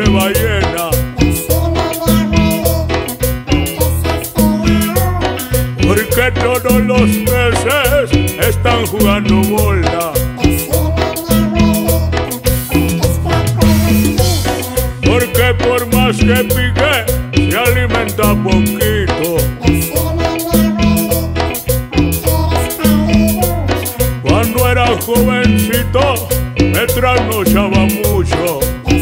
ballena. Porque todos los peces están jugando bola. Porque por más que pique, se alimenta poquito. Cuando era jovencito, me trasnochaba mucho.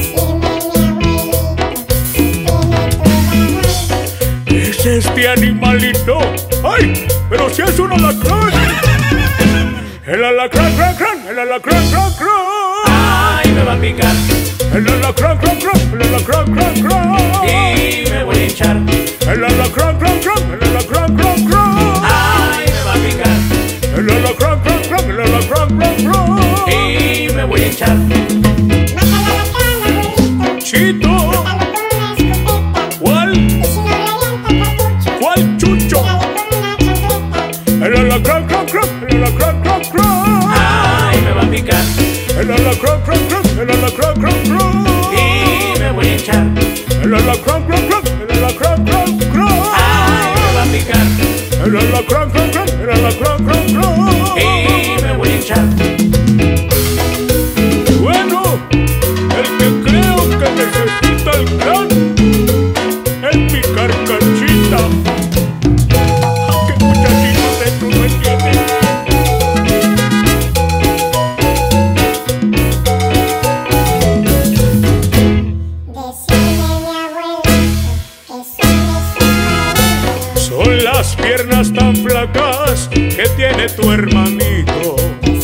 ¿Es este animalito? ¡Ay! ¡Pero si es un alacrán! ¡El alacrán, crán, crán! ¡El alacrán, crán, crán! ¡Ay, me va a picar! ¡El alacrán, crán, crán! ¡El alacrán, crán, crán! ¡Y me voy a hinchar! ¡El alacrán, crán, crán! ¡El alacrán, crán, crán! ¡Ay, me va a picar! ¡El alacrán, crán, crán! ¡El alacrán, crán, crán! ¡Y me voy a hinchar! ¡Chito! ¿Cuál? ¿Cuál chucho? El alacrán, crán, crán, el alacrán, crán, crán. ¡Ay, me va a picar! El alacrán, crán, crán, el alacrán, crán, crán. ¡Y me voy a hinchar! El alacrán, crán, crán, el alacrán, crán, crán. ¡Ay, me va a picar! El alacrán, crán, crán, el alacrán, crán, crán. ¡Y me voy a hinchar! Bueno, el que creo que necesita el crán es mi carcachita. ¡Qué muchachito de tú no entiendes! Son las piernas tan flacas que tiene tu hermanito.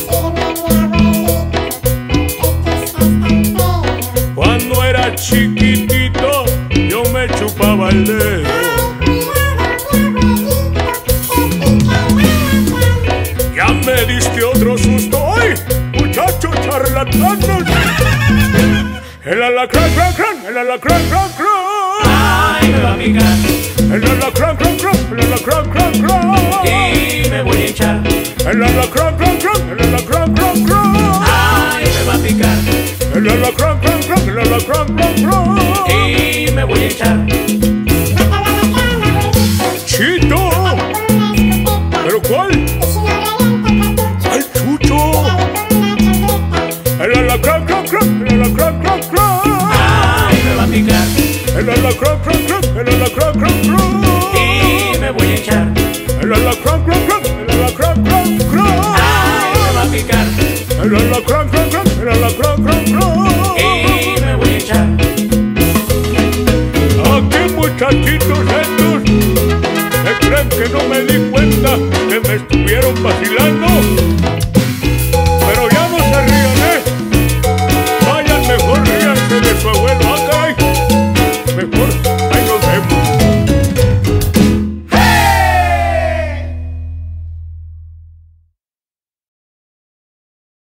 Cuando era chiquitito yo me chupaba el dedo. Ya me diste otro susto. ¡Ay, muchacho charlatán! El alacrán, crán, crán, el alacrán, crán, crán. ¡Ay, me va a picar! El alacrán, crán, crán, el alacrán, crán, crán. ¡Y me voy a hinchar! El alacrán, crán, crán, el alacrán, crán, crán. ¡Ay, me va a picar! El alacrán, crán, crán, el alacrán, crán, crán. ¡Y me voy a hinchar! ¡Chito! ¿Pero cuál? ¡Al chucho! El alacrán, crán, crán, el alacrán, crán, crán. ¡Ay, me va a picar! El alacrán, crán, crán, el alacrán, crán, crán. ¡Y me voy a hinchar! El alacrán, crán, crán, el alacrán, crán, crán. ¡Ay, me va a picar! El alacrán, crán, crán, el alacrán, crán, crán.